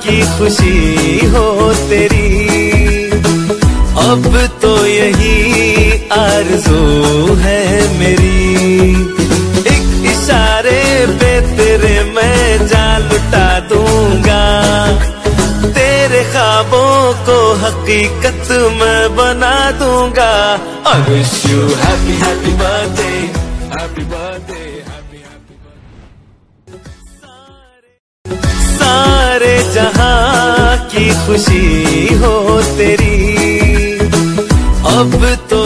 की खुशी हो तेरी, अब तो यही आरज़ू है मेरी। एक इशारे पे तेरे मैं जान लुटा दूंगा, तेरे ख्वाबों को हकीकत मैं बना दूंगा। I wish you happy happy birthday, happy birthday, happy happy birthday। सारे जहां की खुशी हो तेरी, अब तो